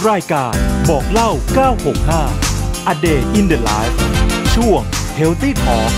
รายการบอกเล่า965 A Day in the Life ช่วง Healthy Talk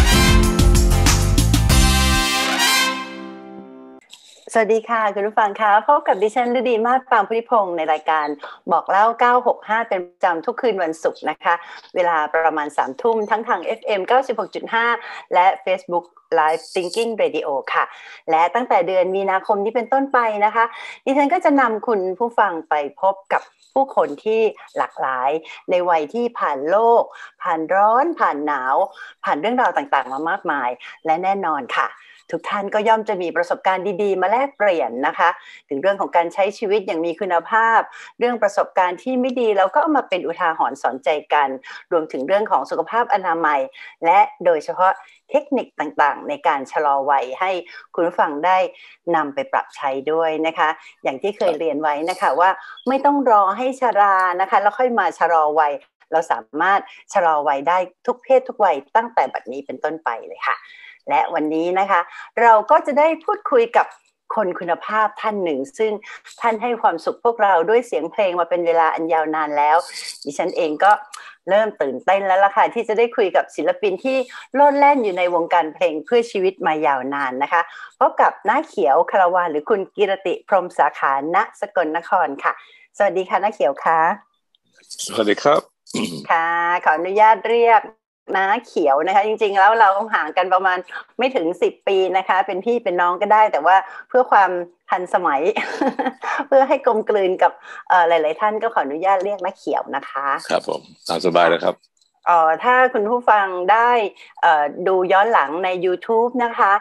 สวัสดีค่ะคุณผู้ฟังคะพบกับดิฉันฤดีมาศ ปานพุทธิพงศ์ในรายการบอกเล่า965เป็นประจำทุกคืนวันศุกร์นะคะเวลาประมาณ 3 ทุ่มทั้งทาง FM 96.5 และ Facebook Live Thinking Radio ค่ะและตั้งแต่เดือนมีนาคมนี้เป็นต้นไปนะคะดิฉันก็จะนำคุณผู้ฟังไปพบกับผู้คนที่หลากหลายในวัยที่ผ่านโลกผ่านร้อนผ่านหนาวผ่านเรื่องราวต่างๆมามากมายและแน่นอนค่ะทุกท่านก็ย่อมจะมีประสบการณ์ดีๆมาแลกเปลี่ยนนะคะถึงเรื่องของการใช้ชีวิตอย่างมีคุณภาพเรื่องประสบการณ์ที่ไม่ดีแล้วก็เอามาเป็นอุทาหรณ์สอนใจกันรวมถึงเรื่องของสุขภาพอนามัยและโดยเฉพาะเทคนิคต่างๆในการชะลอวัยให้คุณผู้ฟังได้นำไปปรับใช้ด้วยนะคะอย่างที่เคยเรียนไว้นะคะว่าไม่ต้องรอให้ชรานะคะแล้วค่อยมาชะลอวัยเราสามารถชะลอวัยได้ทุกเพศทุกวัยตั้งแต่บัดนี้เป็นต้นไปเลยค่ะและวันนี้นะคะเราก็จะได้พูดคุยกับคนคุณภาพท่านหนึ่งซึ่งท่านให้ความสุขพวกเราด้วยเสียงเพลงมาเป็นเวลาอันยาวนานแล้วดิฉันเองก็เริ่มตื่นเต้นแล้วล่ะค่ะที่จะได้คุยกับศิลปินที่โลดแล่นอยู่ในวงการเพลงเพื่อชีวิตมายาวนานนะคะพบกับน้าเขียวคารวาลหรือคุณกิรติพรหมสาขาณสกลนครค่ะสวัสดีค่ะน้าเขียวค่ะสวัสดีครับค่ะขออนุญาตเรียกน้าเขียวนะคะจริงๆแล้วเราห่างกันประมาณไม่ถึง10 ปีนะคะเป็นพี่เป็นน้องก็ได้แต่ว่าเพื่อความทันสมัย เพื่อให้กลมกลืนกับหลายๆท่านก็ขออนุญาตเรียกน้าเขียวนะคะครับผมตามสบายเลยครับถ้าคุณผู้ฟังได้ดูย้อนหลังใน YouTube นะคะ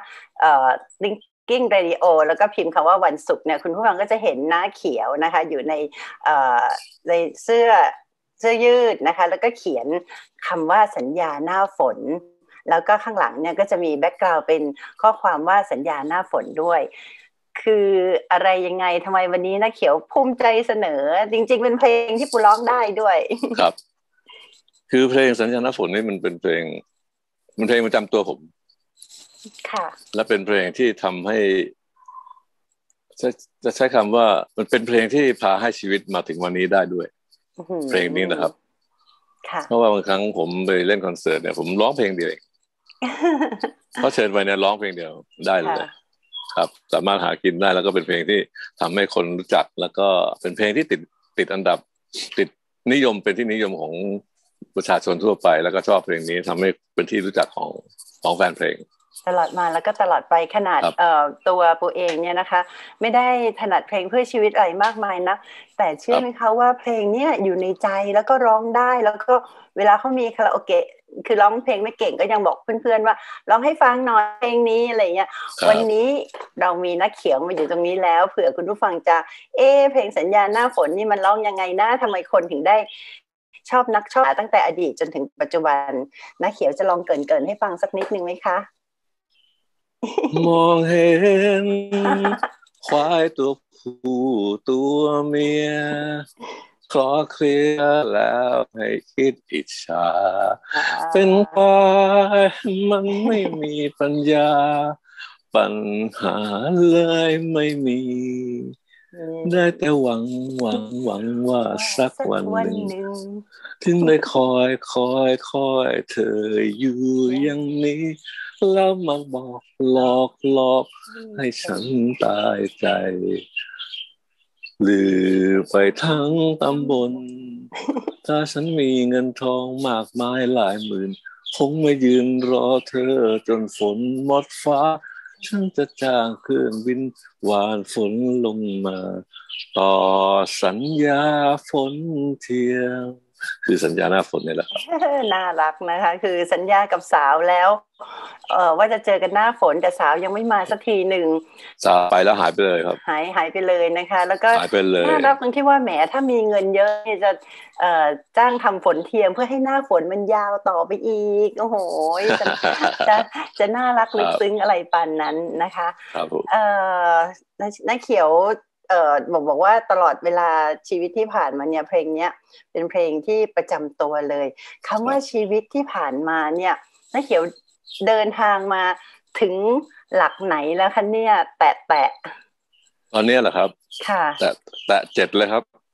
Thinking Radio แล้วก็พิมพ์คำว่าวันศุกร์เนี่ยคุณผู้ฟังก็จะเห็นน้าเขียวนะคะอยู่ในเสื้อยืดนะคะแล้วก็เขียนคำว่าสัญญาหน้าฝนแล้วก็ข้างหลังเนี่ยก็จะมีแบ็กกราวด์เป็นข้อความว่าสัญญาหน้าฝนด้วยคืออะไรยังไงทำไมวันนี้น้าเขียวภูมิใจเสนอจริงๆเป็นเพลงที่ปูร้องได้ด้วยครับคือเพลงสัญญาหน้าฝนนี่มันเป็นเพลงประจำตัวผมค่ะและเป็นเพลงที่ทำให้จะใช้คำว่ามันเป็นเพลงที่พาให้ชีวิตมาถึงวันนี้ได้ด้วยเพลงนี้นะครับเพราะว่าบางครั้งผมไปเล่นคอนเสิร์ตเนี่ยผมร้องเพลงเดียวเองเพราะเชิญไปเนี่ยร้องเพลงเดียวได้เลยครับสามารถหากินได้แล้วก็เป็นเพลงที่ทำให้คนรู้จักแล้วก็เป็นเพลงที่ติดอันดับติดนิยมเป็นที่นิยมของประชาชนทั่วไปแล้วก็ชอบเพลงนี้ทำให้เป็นที่รู้จักของแฟนเพลงตลอดมาแล้วก็ตลอดไปขนาดตัวปูเองเนี่ยนะคะไม่ได้ถนัดเพลงเพื่อชีวิตอะไรมากมายนะแต่เชื่อไหมคะว่าเพลงเนี้ยอยู่ในใจแล้วก็ร้องได้แล้วก็เวลาเขามีคาราโอเกะคือร้องเพลงไม่เก่งก็ยังบอกเพื่อนๆว่าร้องให้ฟังหน่อยเพลงนี้อะไรเงี้ยวันนี้เรามีน้าเขียวมาอยู่ตรงนี้แล้วเผื่อคุณผู้ฟังจะเพลงสัญญาหน้าฝนนี่มันร้องยังไงนะทำไมคนถึงได้ชอบตั้งแต่อดีตจนถึงปัจจุบันน้าเขียวจะลองเกริ่นให้ฟังสักนิดนึงไหมคะมองเห็นควายตัวผู้ตัวเมียคลอเคลียแล้วให้คิดอิจฉาเป็นควายมันไม่มีปัญญาปัญหาเลยไม่มีได้แต่หวังว่าสักวันหนึ่งถึงได้คอยเธออยู่อย่างนี้แล้วมาบอกหลอกให้ฉันตายใจหรือไปทั้งตำบลถ้าฉันมีเงินทองมากมายหลายหมื่นคงไม่ยืนรอเธอจนฝนหมดฟ้าฉันจะจ้างเครื่องบินหวานฝนลงมาต่อสัญญาฝนเทียมคือสัญญาหน้าฝนนี่แหละน่ารักนะคะคือสัญญากับสาวแล้วว่าจะเจอกันหน้าฝนแต่สาวยังไม่มาสักทีหนึ่งสาวไปแล้วหายไปเลยครับหายไปเลยนะคะแล้วก็หายไปเลยน่ารักตรงที่ว่าแหมถ้ามีเงินเยอะจะจ้างทำฝนเทียมเพื่อให้หน้าฝนมันยาวต่อไปอีกโอ้โหจะน่ารักลึกซึ้งอะไรปานนั้นนะคะครับผมน้าเขียวบอกว่าตลอดเวลาชีวิตที่ผ่านมาเนี่ยเพลงเนี้ยเป็นเพลงที่ประจำตัวเลยคำว่าชีวิตที่ผ่านมาเนี่ยน้าเขียวเดินทางมาถึงหลักไหนแล้วคะเนี่ยแตะตอนนี้เหรอครับค่ะแตะ7เลยครับ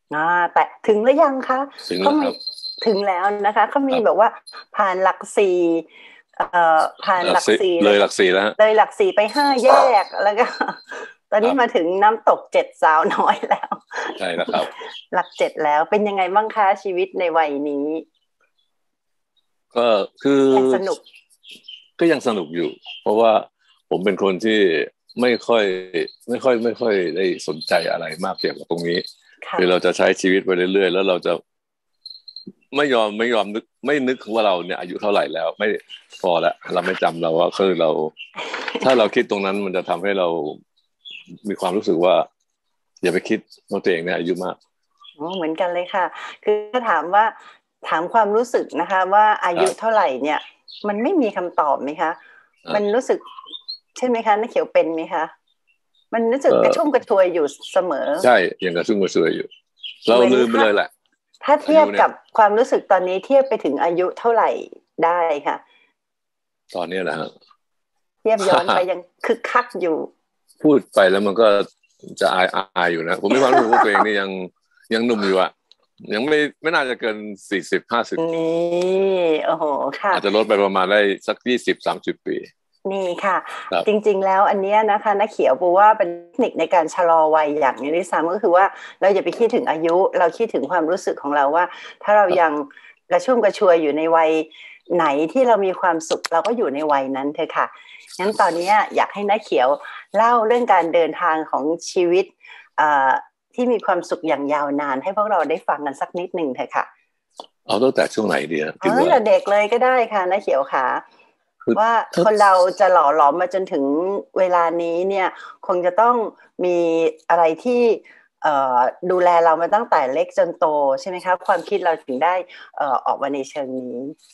แต่ถึงหรือยังคะถึงแล้วครับถึงแล้วนะคะเขามีครับแบบว่าผ่านหลักสี่ผ่านหลักสี่เลยหลักสี่แล้วฮะเลยหลักสี่ไป5 แยกแล้วก็ตอนนี้มาถึงน้ำตก7 สาวน้อยแล้วใช่แล้วครับหลัก7แล้วเป็นยังไงบ้างคะชีวิตในวัยนี้ก็คือยังสนุกก็ยังสนุกอยู่ เพราะว่าผมเป็นคนที่ไม่ค่อยได้สนใจอะไรมากเกี่ยวกับตรงนี้คือเราจะใช้ชีวิตไปเรื่อยๆแล้วเราจะไม่ยอมนึกไม่นึกว่าเราเนี่ยอายุเท่าไหร่แล้ว ไม่พอละเราไม่จำเราว่าคือเรา ถ้าเราคิดตรงนั้นมันจะทำให้เรามีความรู้สึกว่า อย่าไปคิดว่าตัวเองเนี่ยอายุมากเหมือนกันเลยค่ะคือถ้าถามความรู้สึกนะคะว่าอายุเท่าไหร่เนี่ยมันไม่มีคำตอบไหมคะมันรู้สึกใช่ไหมคะนักเขียวเป็นไหมคะมันรู้สึกกระชุ่มกระชวยอยู่เสมอใช่ยังกระชุ่มกระชวยอยู่เราลืมไปเลยแหละถ้าเทียบกับความรู้สึกตอนนี้เทียบไปถึงอายุเท่าไหร่ได้ค่ะตอนนี้นะฮะเทียบย้อนไปยังคึกคักอยู่พูดไปแล้วมันก็จะอายอยู่นะผมมีความรู้สึกว่าตัวเองนี่ยังหนุ่มอยู่อะยังไม่น่าจะเกิน40-50 นี่โอ้โหค่ะอาจจะลดไปประมาณได้สัก20-30 ปีนี่ค่ะจริงๆแล้วอันนี้นะคะนักเขียวปูว่าเป็นเทคนิคในการชะลอวัยอย่างนี้ด้วยซ้ำก็คือว่าเราอย่าไปคิดถึงอายุเราคิดถึงความรู้สึกของเราว่าถ้าเรายังกระชุ่มกระชวยอยู่ในวัยไหนที่เรามีความสุขเราก็อยู่ในวัยนั้นเถอะค่ะงั้นตอนนี้อยากให้นักเขียวเล่าเรื่องการเดินทางของชีวิตที่มีความสุขอย่างยาวนานให้พวกเราได้ฟังกันสักนิดหนึ่งเถอะค่ะเอาตั้งแต่ช่วงไหนดีนะตั้งแต่เด็กเลยก็ได้ค่ะนักเขียวค่ะว่าคนเราจะหล่อหลอมมาจนถึงเวลานี้เนี่ยคงจะต้องมีอะไรที่ดูแลเรามาตั้งแต่เล็กจนโตใช่ไหมคะความคิดเราถึงได้ออกมาในเชิงนี้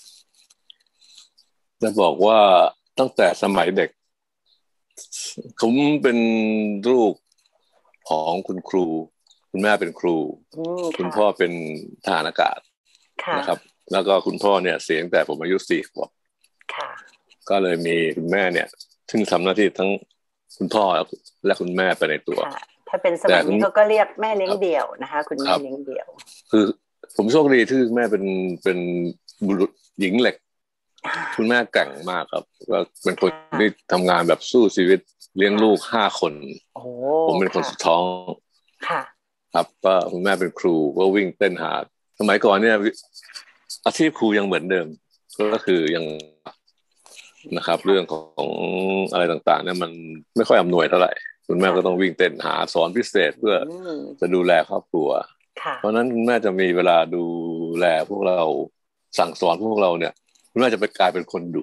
จะบอกว่าตั้งแต่สมัยเด็กผมเป็นลูกของคุณครูคุณแม่เป็นครูคุณพ่อเป็นทหารอากาศนะครับแล้วก็คุณพ่อเนี่ยเสียตั้งแต่ผมอายุ4 ขวบก็เลยมีคุณแม่เนี่ยซึ่งทำหน้าที่ทั้งคุณพ่อและคุณแม่ไปในตัวถ้าเป็นสมัยนี้เขาก็เรียกแม่เลี้ยงเดี่ยวนะคะคุณแม่เลี้ยงเดี่ยวคือผมโชคดีที่แม่เป็นบุรุษหญิงเหล็กคุณแม่แกร่งมากครับก็เป็นคนที่ทำงานแบบสู้ชีวิตเลี้ยงลูก5 คนผมเป็นคนสุดท้องครับก็คุณแม่เป็นครูก็วิ่งเต้นหาสมัยก่อนเนี่ยอาชีพครูยังเหมือนเดิมก็คือยังนะครับเรื่องของอะไรต่างๆเนี่ยมันไม่ค่อยอำนวยเท่าไหร่คุณแม่ก็ต้องวิ่งเต้นหาสอนพิเศษเพื่อจะดูแลครอบครัวเพราะนั้นคุณแม่จะมีเวลาดูแลพวกเราสั่งสอนพวกเราเนี่ยคุณแม่จะไปกลายเป็นคนดุ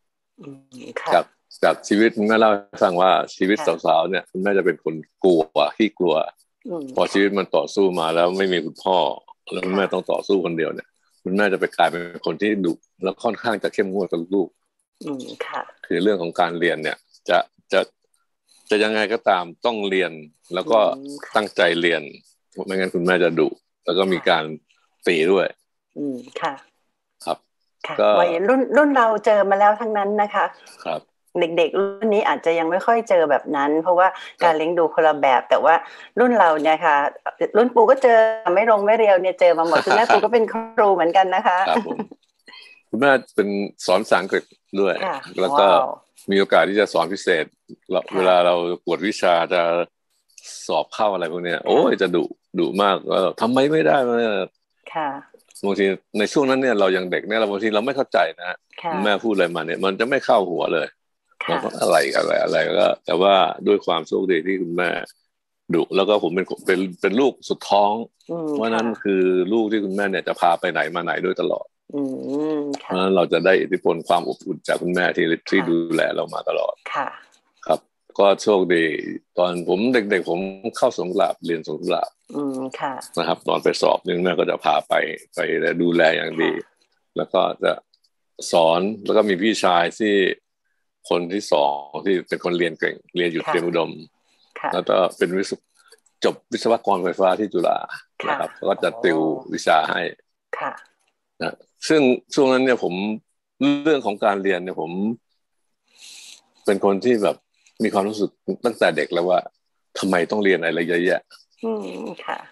จากชีวิตคุณแม่เล่าให้ฟังว่าชีวิตสาวๆเนี่ยคุณแม่จะเป็นคนกลัวขี้กลัวพอชีวิตมันต่อสู้มาแล้วไม่มีคุณพ่อแล้วคุณแม่ต้องต่อสู้คนเดียวเนี่ยคุณแม่จะไปกลายเป็นคนที่ดุแล้วค่อนข้างจะเข้มงวดกับลูกคือเรื่องของการเรียนเนี่ยจะยังไงก็ตามต้องเรียนแล้วก็ตั้งใจเรียนไม่งั้นคุณแม่จะดุแล้วก็มีการตีด้วยค่ะครับก็วัยรุ่นเราเจอมาแล้วทั้งนั้นนะคะครับเด็กๆรุ่นนี้อาจจะยังไม่ค่อยเจอแบบนั้นเพราะว่าการเลี้ยงดูคนละแบบแต่ว่ารุ่นเราเนี่ยค่ะรุ่นปูก็เจอไม่ลงไม่เรียวเนี่ยเจอมาหมดคุณแม่ปูก็เป็นครูเหมือนกันนะคะครับผมคุณแม่เป็นสอนภาษาอังกฤษด้วยแล้วก็มีโอกาสที่จะสอนพิเศษเวลาเรากวดวิชาจะสอบเข้าอะไรพวกนี้โอ้ยจะดุมากทำไมไม่ได้มาบางทีในช่วงนั้นเนี่ยเรายังเด็กเนี่ยเราบางทีเราไม่เข้าใจนะแม่พูดอะไรมาเนี่ยมันจะไม่เข้าหัวเลยมันก็อะไรก็แต่ว่าด้วยความโชคดีที่คุณแม่ดุแล้วก็ผมเป็นลูกสุดท้องเพราะนั้นคือลูกที่คุณแม่เนี่ยจะพาไปไหนมาไหนด้วยตลอดเพราะฉะนั้นเราจะได้อิทธิพลความอบอุ่นจากคุณแม่ที่ดูแลเรามาตลอดครับก็โชคดีตอนผมเด็กๆผมเข้าสวนกุหลาบเรียนสวนกุหลาบนะครับตอนไปสอบนึงแม่ก็จะพาไปดูแลอย่างดีแล้วก็จะสอนแล้วก็มีพี่ชายที่คนที่2ที่เป็นคนเรียนเก่งเรียนอยู่เตรียมอุดมแล้วก็เป็นจบวิศวกรไฟฟ้าที่จุฬานะครับก็จะติววิชาให้นะซึ่งช่วงนั้นเนี่ยผมเรื่องของการเรียนเนี่ยผมเป็นคนที่แบบมีความรู้สึกตั้งแต่เด็กแล้วว่าทำไมต้องเรียนอะไรเยอะแยะ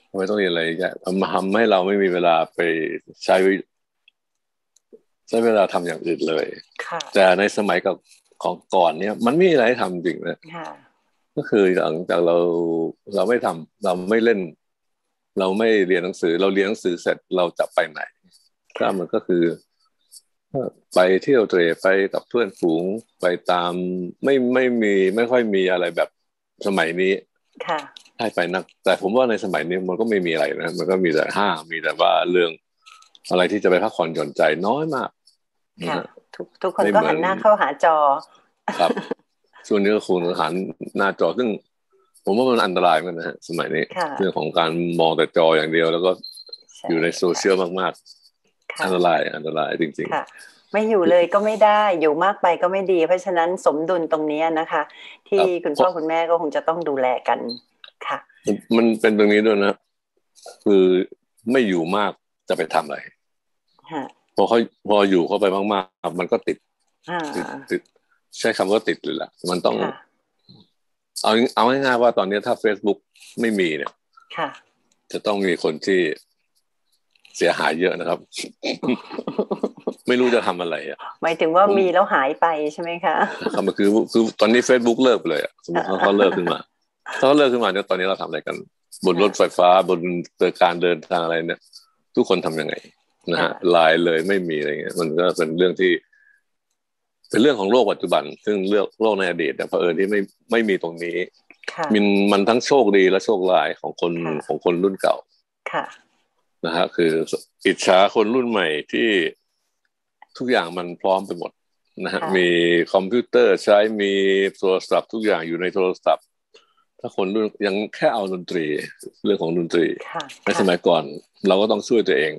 ทำไมต้องเรียนอะไรเงี้ยทำให้เราไม่มีเวลาไปใช้เวลาทำอย่างอื่นเลยแต่ในสมัยกับของก่อนเนี่ยมันไม่มีอะไรให้ทำจริงนะก็คือหลังจากเราไม่ทำเราไม่เล่นเราไม่เรียนหนังสือเราเรียนหนังสือเสร็จเราจะไปไหนก็มันก็คือไปเที่ยวเตร่ไปกับเพื่อนฝูงไปตามไม่ค่อยมีอะไรแบบสมัยนี้ให้ไปนักแต่ผมว่าในสมัยนี้มันก็ไม่มีอะไรนะมันก็มีแต่ห้างมีแต่ว่าเรื่องอะไรที่จะไปพักผ่อนหย่อนใจน้อยมากทุกคนก็หันหน้าเข้าหาจอครับส่วนนี้ก็คุณหันหน้าจอซึ่งผมว่ามันอันตรายเหมือนกันนะฮะสมัยนี้เรื่องของการมองแต่จออย่างเดียวแล้วก็อยู่ในโซเชียลมากๆอันตรายจริงๆไม่อยู่เลยก็ไม่ได้อยู่มากไปก็ไม่ดีเพราะฉะนั้นสมดุลตรงนี้นะคะที่คุณพ่อคุณแม่ก็คงจะต้องดูแลกันค่ะมันเป็นตรงนี้ด้วยนะคือไม่อยู่มากจะไปทำอะไรพออยู่เข้าไปมากๆมันก็ติดใช้คำว่าติดเลยล่ะมันต้องเอาง่ายๆว่าตอนนี้ถ้า Facebook ไม่มีเนี่ยจะต้องมีคนที่เสียหายเยอะนะครับ ไม่รู้จะทำอะไรอ่ะหมายถึงว่ามีแล้วหายไปใช่ไหมคะครับมันคือตอนนี้ Facebook เลิกเลยอ่ะสมมติเขาเลิกขึ้นมาเนี่ยตอนนี้เราทำอะไรกันบนรถไฟฟ้าบนการเดินทางอะไรเนี่ยทุกคนทำยังไงนะฮะไลน์เลยไม่มีอะไรเงี้ยมันก็เป็นเรื่องที่เป็นเรื่องของโลกปัจจุบันซึ่งโลกในอดีตเนี่ยเผอิญที่ไม่มีตรงนี้มันทั้งโชคดีและโชคร้ายของคนรุ่นเก่านะฮะคืออิจฉาคนรุ่นใหม่ที่ทุกอย่างมันพร้อมไปหมดนะฮะมีคอมพิวเตอร์ใช้มีโทรศัพท์ทุกอย่างอยู่ในโทรศัพท์ถ้าคนรุ่นยังแค่เอาดนตรีเรื่องของดนตรีในสมัยก่อนเราก็ต้องช่วยตัวเอง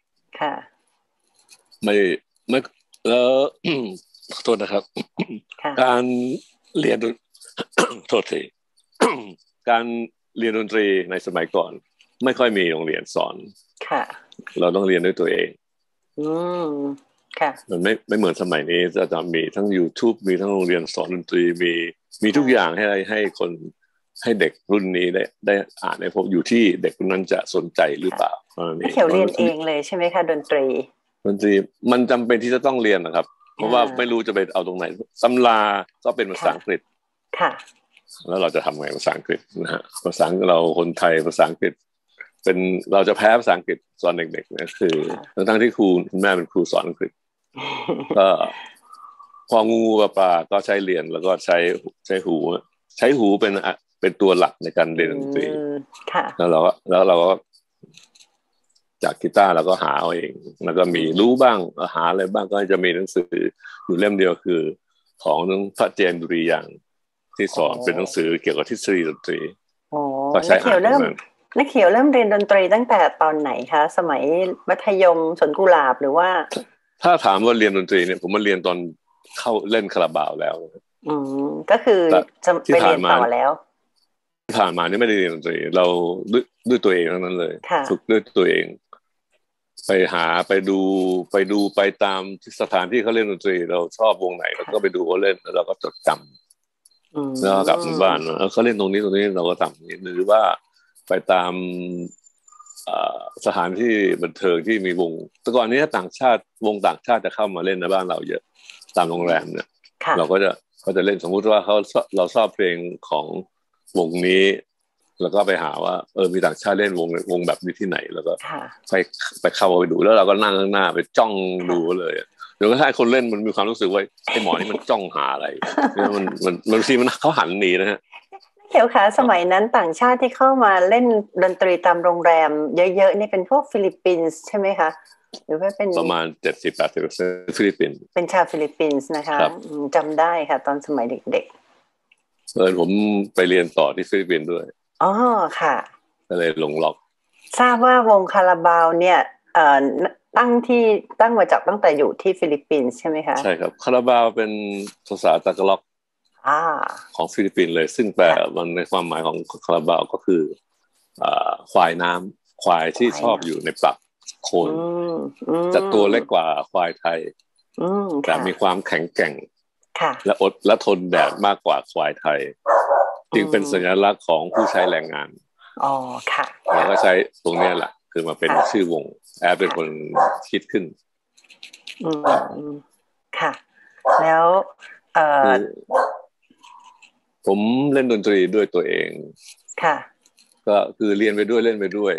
ไม่แล้วโทษนะครับการเรียนโทษทีการเรียนดนตรีในสมัยก่อนไม่ค่อยมีโรงเรียนสอนเราต้องเรียนด้วยตัวเองมันไม่เหมือนสมัยนี้จะมีทั้ง YouTube มีทั้งโรงเรียนสอนดนตรีมีทุกอย่างให้คนให้เด็กรุ่นนี้ได้อ่านได้พบอยู่ที่เด็กคนนั้นจะสนใจหรือเปล่าเขียวเรียนเองเลยใช่ไหมคะดนตรีมันจำเป็นที่จะต้องเรียนนะครับเพราะว่าไม่รู้จะไปเอาตรงไหนตำราก็เป็นภาษาอังกฤษแล้วเราจะทำไงภาษาอังกฤษนะฮะภาษาเราคนไทยภาษาอังกฤษเป็นเราจะแพ้ภาษาอังกฤษสอนเด็กๆนะคือทั้งที่คุณแม่เป็นครูสอนอังกฤษก็พองูปลาก็ใช้เรียนแล้วก็ใช้หูเป็นตัวหลักในการเรียนดนตรีแล้วเราก็จากกีตาร์เราก็หาเอาเองแล้วก็มีรู้บ้างหาอะไรบ้างก็จะมีหนังสืออยู่เล่มเดียวคือของพระเจนดุริยางค์ที่สอนเป็นหนังสือเกี่ยวกับทฤษฎีดนตรีก็ใช้อ่านนักเขียวเริ่มเรียนดนตรีตั้งแต่ตอนไหนคะสมัยมัธยมสวนกุหลาบหรือว่าถ้าถามว่าเรียนดนตรีเนี่ยผมมาเรียนตอนเข้าเล่นคาราบาวแล้วก็คือจะไปเรียนต่อแล้วที่ผ่านมานี่ไม่ได้เรียนดนตรีเราด้วยตัวเองทั้งนั้นเลยฝึกด้วยตัวเองไปหาไปดูไปตามสถานที่เขาเล่นดนตรีเราชอบวงไหนเราก็ไปดูเขาเล่นแล้วเราก็จดจำแล้วกลับบ้านเขาเล่นตรงนี้เราก็ทำหรือว่าไปตามสถานที่บันเทิงที่มีวงแต่ก่อนนี้ต่างชาติวงต่างชาติจะเข้ามาเล่นในบ้านเราเยอะตามโรงแรมเนี่ยเราก็จะเล่นสมมุติว่าเราชอบเพลงของวงนี้แล้วก็ไปหาว่ามีต่างชาติเล่นวงแบบนี้ที่ไหนแล้วก็ไปเข้าไปดูแล้วเราก็นั่งข้างหน้าไปจ้องดูเลยเดี๋ยวก็ให้คนเล่นมันมีความรู้สึกว่าไอ้หมอนี่มันจ้องหาอะไรมันบางทีมันเขาหันหนีนะฮะเดี๋ยวค่ะสมัยนั้นต่างชาติที่เข้ามาเล่นดนตรีตามโรงแรมเยอะๆนี่เป็นพวกฟิลิปปินส์ใช่ไหมคะหรือว่าเป็นประมาณ 70-80% ฟิลิปปินส์เป็นชาวฟิลิปปินส์นะคะจำได้ค่ะตอนสมัยเด็กๆผมไปเรียนต่อที่ฟิลิปปินส์ด้วยอ๋อค่ะก็เลยลงล็อกทราบว่าวงคาราบาวเนี่ยตั้งมาจากตั้งแต่อยู่ที่ฟิลิปปินส์ใช่ไหมคะใช่ครับคาราบาวเป็นภาษาตากล็อกของฟิลิปปินส์เลยซึ่งแปลมันในความหมายของคาราบาวก็คือควายน้ำควายที่ชอบอยู่ในปักโคนจะตัวเล็กกว่าควายไทยแต่มีความแข็งแกร่งและอดและทนแดดมากกว่าควายไทยจึงเป็นสัญลักษณ์ของผู้ใช้แรงงานอ๋อค่ะเราก็ใช้ตรงนี้แหละคือมาเป็นชื่อวงแอดเป็นคนคิดขึ้นค่ะแล้วคือผมเล่นดนตรีด้วยตัวเองค่ะก็คือเรียนไปด้วยเล่นไปด้วย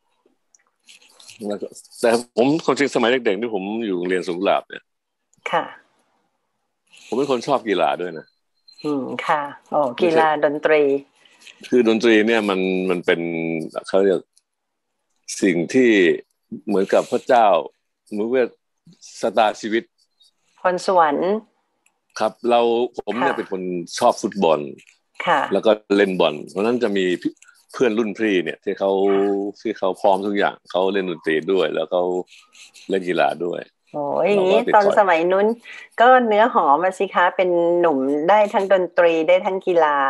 แต่ผมคนจริงสมัยเด็กๆที่ผมอยู่โรงเรียนสวนกุหลาบเนี่ยค่ะผมเป็นคนชอบกีฬาด้วยนะค่ะโอ้กีฬาดนตรีคือดนตรีเนี่ยมันเป็นเขาเรียกสิ่งที่เหมือนกับพระเจ้าเหมือนว่าชะตาชีวิตพรสวรรค์ครับผมเนี่ยเป็นคนชอบฟุตบอลแล้วก็เล่นบอลเพราะนั้นจะมีเพื่อนรุ่นพี่เนี่ยที่เขาพร้อมทุกอย่างเขาเล่นดนตรีด้วยแล้วเขาเล่นกีฬาด้วยโอ้ยอย่างนี้ตอนสมัยนู้นก็เนื้อหอมมาสิคะเป็นหนุ่มได้ทั้งดนตรีได้ทั้งกีฬา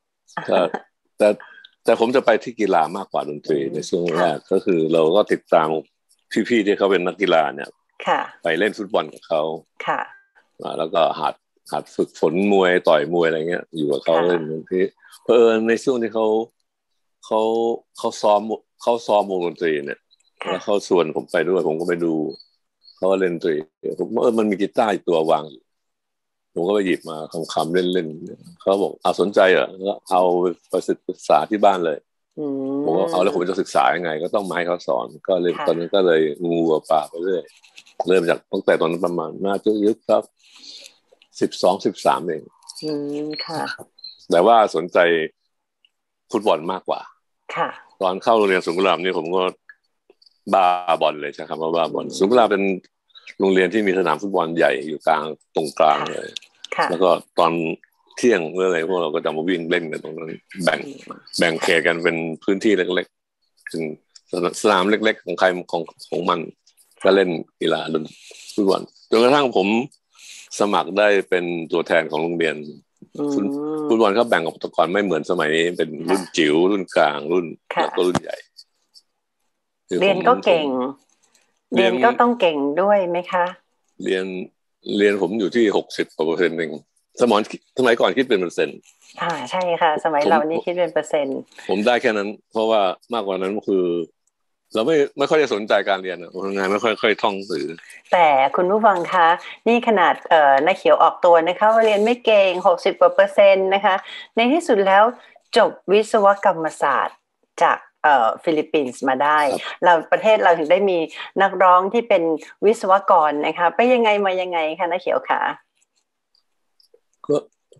แต่ผมจะไปที่กีฬามากกว่าดนตรีในช่วงแรกก็คือเราก็ติดตามพี่ๆที่เขาเป็นนักกีฬาเนี่ยไปเล่นฟุตบอลกับเขาแล้วก็หัดฝึกฝนมวยต่อยมวยอะไรเงี้ยอยู่กับเขาเล่นที่เพอในช่วงที่เขาซ้อมวงดนตรีเนี่ยแล้วเขาชวนผมไปด้วยผมก็ไปดูเขาเล่นดนตรีผมมันมีกีตาร์อีกตัววางอยู่ผมก็ไปหยิบมาคำๆเล่นๆเขาบอกสนใจเหรอก็เอาไปศึกษาที่บ้านเลยผมก็เอาแล้วผมจะศึกษายังไงก็ต้องมาให้เขาสอนก็เลยตอนนั้นก็เลยงูปลาไปเรื่อยเริ่มจากตั้งแต่ตอนนั้นประมาณน่าจะยึดครับ12-13เองค่ะแต่ว่าสนใจฟุตบอลมากกว่าค่ะตอนเข้าโรงเรียนสวนกุหลาบนี่ผมก็บ้าบอลเลยใช่ครับบ้าบอลสวนกุหลาบเป็นโรงเรียนที่มีสนามฟุตบอลใหญ่อยู่กลางตรงกลางเลยแล้วก็ตอนเที่ยงเมื่อไรพวกเราก็จะมาวิ่งเล่นกันตรงนั้นแบ่งเขตกันเป็นพื้นที่เล็กๆถึงสนามเล็กๆของใครของมันก็เล่นกีฬาฟุตบอลจนกระทั่งผมสมัครได้เป็นตัวแทนของโรงเรียนฟุตบอลเขาแบ่งออกตะกอนไม่เหมือนสมัยนี้เป็นรุ่นจิ๋วรุ่นกลางรุ่นแล้วก็รุ่นใหญ่เรียนก็เก่งเรียนก็ต้องเก่งด้วยไหมคะเรียนผมอยู่ที่60%เองสมัยก่อนคิดเป็นเปอร์เซ็นต์ใช่ค่ะสมัยเรานี่คิดเป็นเปอร์เซ็นต์ผมได้แค่นั้นเพราะว่ามากกว่านั้นก็คือเราไม่ค่อยจะสนใจการเรียนงานไม่ค่อยท่องสื่อแต่คุณผู้ฟังคะนี่ขนาดนักเขียวออกตัวนะคะว่าเรียนไม่เก่ง60%นะคะในที่สุดแล้วจบวิศวกรรมศาสตร์จากฟิลิปปินส์มาได้เราประเทศเราถึงได้มีนักร้องที่เป็นวิศวกรนะคะไปยังไงมายังไงคะนักเขียวคะก็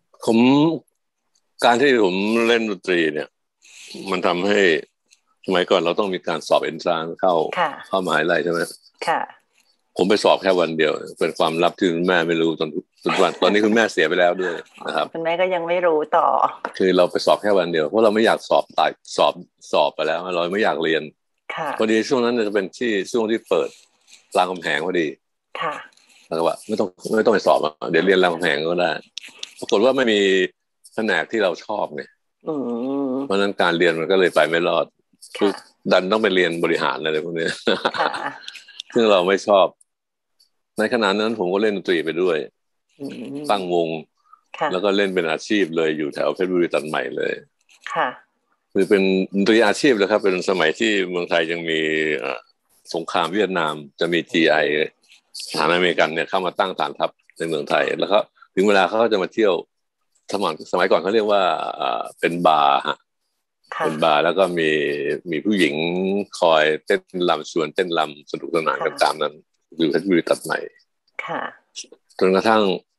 การที่ผมเล่นดนตรีเนี่ยมันทำให้สมัยก่อนเราต้องมีการสอบเอนทรานซ์เข้ามหาวิทยาลัยใช่ไหมค่ะผมไปสอบแค่วันเดียวเป็นความลับที่คุณแม่ไม่รู้ตอนนี้คุณแม่เสียไปแล้วด้วยนะครับคุณแม่ก็ยังไม่รู้ต่อคือเราไปสอบแค่วันเดียวเพราะเราไม่อยากสอบไปแล้วเราไม่อยากเรียนพอดีช่วงนั้นจะเป็นช่วงที่เปิดรามคำแหงพอดีค่ะแล้วก็ว่าไม่ต้องไปสอบเดี๋ยวเรียนรามคำแหงก็ได้ปรากฏว่าไม่มีแผนกที่เราชอบเนี่ยเพราะนั้นการเรียนมันก็เลยไปไม่รอดคือดันต้องไปเรียนบริหารอะไรพวกนี้ซึ่งเราไม่ชอบในขณะนั้นผมก็เล่นดนตรีไปด้วยตั้งวงแล้วก็เล่นเป็นอาชีพเลยอยู่แถวเพชรบุรีตัดใหม่เลยคือเป็นดนตรีอาชีพเลยครับเป็นสมัยที่เมืองไทยยังมีสงครามเวียดนามจะมี GI ทหารอเมริกันเนี่ยเข้ามาตั้งฐานทัพในเมืองไทยแล้วก็ถึงเวลาเขาก็จะมาเที่ยวสมัยก่อนเขาเรียกว่าเป็นบาร์เป็นบาร์แล้วก็มีผู้หญิงคอยเต้นรำชวนเต้นรำสนุกสนานกันตามนั้นอยู่เพชรบุรีตัดใหม่จนกระทั่ง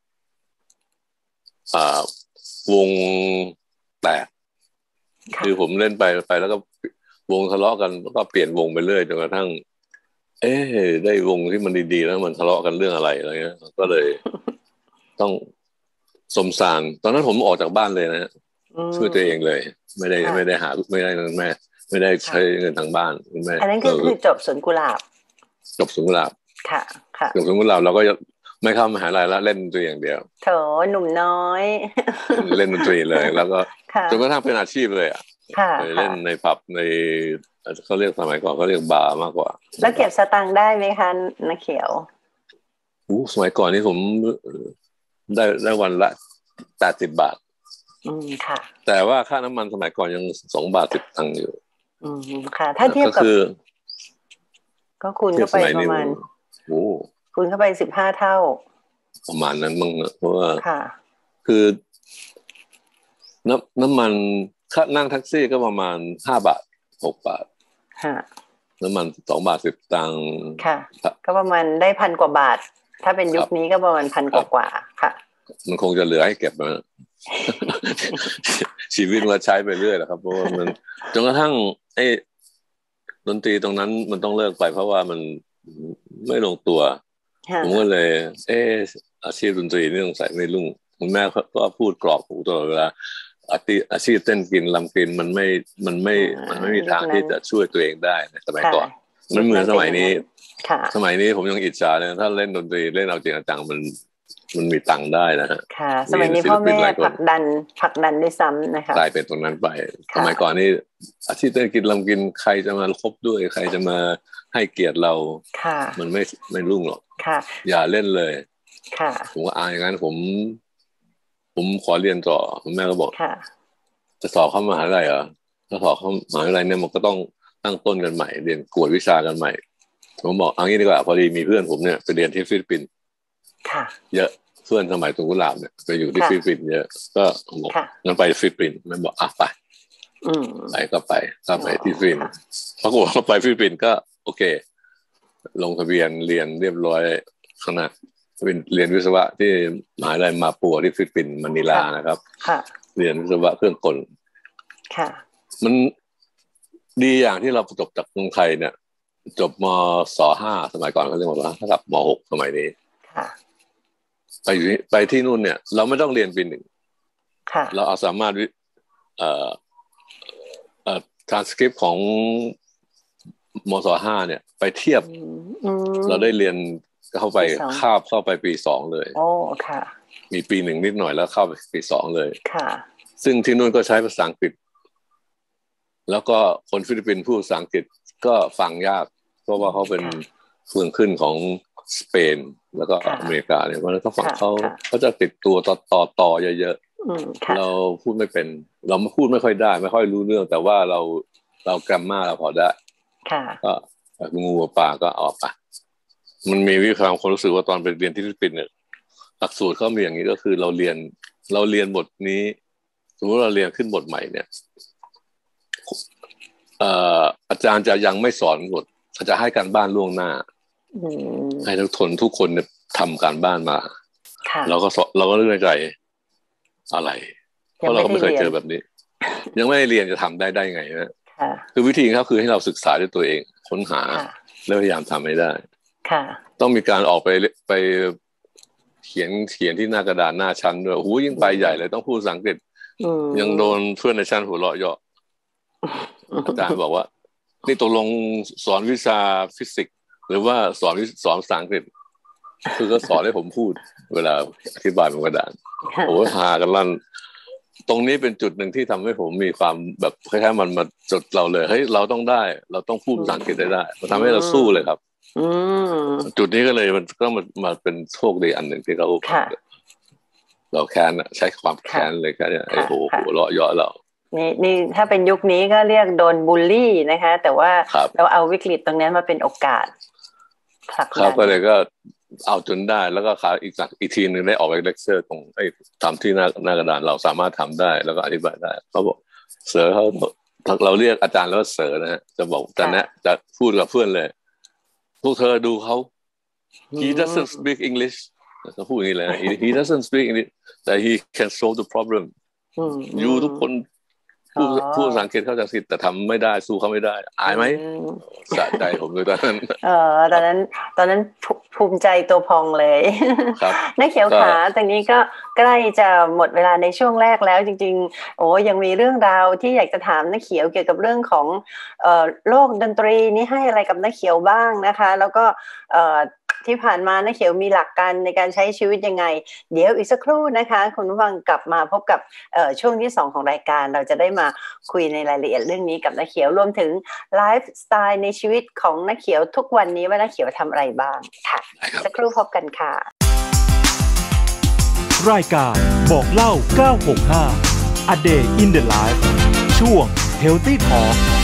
วงแตกคือผมเล่นไปแล้วก็วงทะเลาะกันแล้วก็เปลี่ยนวงไปเรื่อยจนกระทั่งได้วงที่มันดีๆแล้วมันทะเลาะกันเรื่องอะไรเงี้ยก็เลยต้องสมสารตอนนั้นผมออกจากบ้านเลยนะช่วยตัวเองเลยไม่ได้หาไม่ได้เงินแม่ไม่ได้ใช้เงินทางบ้านคุณแม่อันนั้นคือจบสวนกุหลาบจบสวนกุหลาบค่ะจบสวนกุหลาบเราก็ไม่เข้ามหาลัยแล้วเล่นดนตรีอย่างเดียวโถหนุ่มน้อยเล่นดนตรีเลยแล้วก็จนกระทั่งเป็นอาชีพเลยไปเล่นในผับในเขาเรียกสมัยก่อนเขาเรียกบาร์มากกว่าแล้วเก็บสตังค์ได้ไหมคะนักเขียวสมัยก่อนนี่ผมได้วันละ80 บาทค่ะแต่ว่าค่าน้ำมันสมัยก่อนยัง2 บาท 10 ตังค์อยู่ค่ะถ้าเทียบกับก็คูณเข้าไปประมาณคูณเข้าไป15 เท่าประมาณนั้นมั้งเพราะว่าคือน้ำมันค่านั่งแท็กซี่ก็ประมาณ5 บาท6 บาทน้ำมัน2 บาท 10 สตางค์ค่ะก็ประมาณได้1,000 กว่าบาทถ้าเป็นยุคนี้ก็ประมาณ1,000 กว่าค่ะมันคงจะเหลือให้เก็บมาชีวิตว่าใช้ไปเรื่อยแหละครับเพราะว่ามันจนกระทั่งไอ้ดนตรีตรงนั้นมันต้องเลิกไปเพราะว่ามันไม่ลงตัวผมก็เลยอาชีพดนตรีนี่ต้องใส่ไม่รุ่งคุณแม่ก็พูดกรอกหูตลอดเวลาอาชีพเต้นกินลำกินมันไม่มีทางที่จะช่วยตัวเองได้ในสมัยก่อนมันเหมือนสมัยนี้ผมยังอิจฉาเลยถ้าเล่นดนตรีเล่นเอาจริงจังมันมีตังค์ได้นะฮะค่ะสมัยนี้พ่อแม่ผลักดันด้วยซ้ำนะคะกลายเป็นตรงนั้นไปสมัยก่อนนี่อาชีพเต้นกินลำกินใครจะมาคบด้วยใครจะมาให้เกียรติเรามันไม่รุ่งหรอกอย่าเล่นเลยผมก็อย่างนั้นผมขอเรียนต่อคุณแม่ก็บอกจะสอบเข้ามหาวิทยาลัยเหรอถ้าสอบเข้ามหาวิทยาลัยเนี่ยมันก็ต้องตั้งต้นกันใหม่เรียนกวดวิชากันใหม่ผมบอกเอางี้ดีกว่าพอดีมีเพื่อนผมเนี่ยไปเรียนที่ฟิลิปปินส์เยอะเพื่อนสมัยตุงกุหลาบเนี่ยไปอยู่ที่ฟิลิปปินส์เยอะก็บอกงั้นไปฟิลิปปินส์แม่บอกไปก็ไปที่ฟิลิปปินส์ปรากฏว่าไปฟิลิปปินส์ก็โอเคลงทะเบียนเรียนเรียบร้อยขณะเรียนวิศวะที่มหาวิทยาลัยมาปัวที่ฟิลิปปินส์มะนิลานะครับเรียนวิศวะเครื่องกลมันดีอย่างที่เราจบจากเมืองไทยเนี่ยจบมศ.5 สมัยก่อนเขาเรียกว่าเท่ากับม.6 สมัยนี้ไปที่นู่นเนี่ยเราไม่ต้องเรียนปี 1เราสามารถtranscript ของมศ.5 เนี่ยไปเทียบเราได้เรียนเข้าไปเข้าไปปี 2เลยมีปี 1นิดหน่อยแล้วเข้าไปปี 2เลยซึ่งที่นู่นก็ใช้ภาษาอังกฤษแล้วก็คนฟิลิปปินส์พูดภาษาอังกฤษก็ฟังยากเพราะว่าเขาเป็นเมืองขึ้นของสเปนแล้วก็อเมริกาเนี่ยเพราะฉะนั้นเขาจะติดตัวต่อเยอะๆเราพูดไม่เป็นเราพูดไม่ค่อยได้ไม่ค่อยรู้เรื่องแต่ว่าเราแกรมมาเราพอได้ก็งูปลาก็ออกไปมันมีวิความรู้สึกว่าตอนไปเรียนที่ฟิลิปปินส์เนี่ยหลักสูตรเขามีอย่างนี้ก็คือเราเรียนบทนี้สมมติเราเรียนขึ้นบทใหม่เนี่ยอาจารย์จะยังไม่สอนบทเขาจะให้การบ้านล่วงหน้าให้ทุกคนเนี่ยทำการบ้านมาเราก็เลือกในใจอะไรเพราะเราก็ไม่เคยเจอแบบนี้ยังไม่ได้เรียนจะทำได้ไงนะคือวิธีเขาคือให้เราศึกษาด้วยตัวเองค้นหาแล้วพยายามทำให้ได้ต้องมีการออกไปเขียนที่หน้ากระดานหน้าชั้นด้วยยิ่งไปใหญ่เลยต้องพูดภาษาอังกฤษยังโดนเพื่อนในชั้นหัวเราะเยาะอาจารย์บอกว่านี่ตกลงสอนวิชาฟิสิกส์หรือว่าสอนภาษาอังกฤษคือก็สอนให้ผมพูดเวลาอธิบายบนกระดานพากันลั่นตรงนี้เป็นจุดหนึ่งที่ทำให้ผมมีความแบบคล้ายๆมันมาจดเราเลยเฮ้ยเราต้องพูดภาษาอังกฤษได้มันทำให้เราสู้เลยครับจุดนี้ก็เลยมันก็มาเป็นโชคดีอันหนึ่งที่เราแค้นใช้ความแค้นเลยแค่นี้หัวเราะเยาะเรานี่ถ้าเป็นยุคนี้ก็เรียกโดนบูลลี่นะคะแต่ว่าเราเอาวิกฤตตรงนี้มาเป็นโอกาสครับก็เลยก็เอาจนได้แล้วก็อีกทีนึงได้ออกไปเลคเชอร์ตรงทำที่หน้ากระดานเราสามารถทำได้แล้วก็อธิบายได้เขาบอกเสือเขาเราเรียกอาจารย์แล้วเสือนะฮะจะบอกจะพูดกับเพื่อนเลยพวกเธอดูเขา he doesn't speak English เขาพูดอย่างนี้เลย he doesn't speak English แต่ he can solve the problem อยู่ทุกคนผู้ภาษาอังกฤษเข้าใจผิดแต่ทำไม่ได้สู้เขาไม่ได้อายไหมสะใจผมเลยตอนนั้นตอนนั้นภูมิใจตัวพองเลยนักเขียวขาตรงนี้ก็ใกล้จะหมดเวลาในช่วงแรกแล้วจริงๆยังมีเรื่องราวที่อยากจะถามนักเขียวเกี่ยวกับเรื่องของโลกดนตรีนี้ให้อะไรกับนักเขียวบ้างนะคะแล้วก็ที่ผ่านมานักเขียวมีหลักการในการใช้ชีวิตยังไงเดี๋ยวอีกสักครู่นะคะคุณผู้ฟังกลับมาพบกับช่วงที่2ของรายการเราจะได้มาคุยในรายละเอียดเรื่องนี้กับนักเขียวรวมถึงไลฟ์สไตล์ในชีวิตของนักเขียวทุกวันนี้ว่านักเขียวทำอะไรบ้างค่ะสักครู่พบกันค่ะรายการบอกเล่า965 A Day in the Life ช่วง Healthy Talk